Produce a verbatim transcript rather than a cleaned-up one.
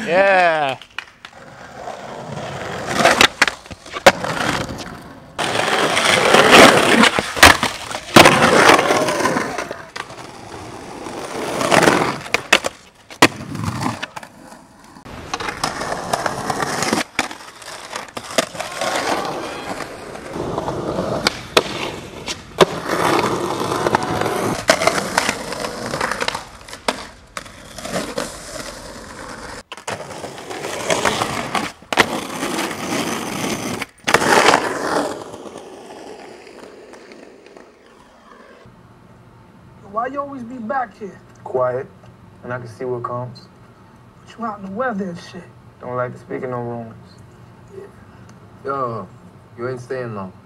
Yeah. Why you always be back here? Quiet, and I can see what comes. But you out in the weather and shit. Don't like to speak in no rooms. Yo, you ain't staying long.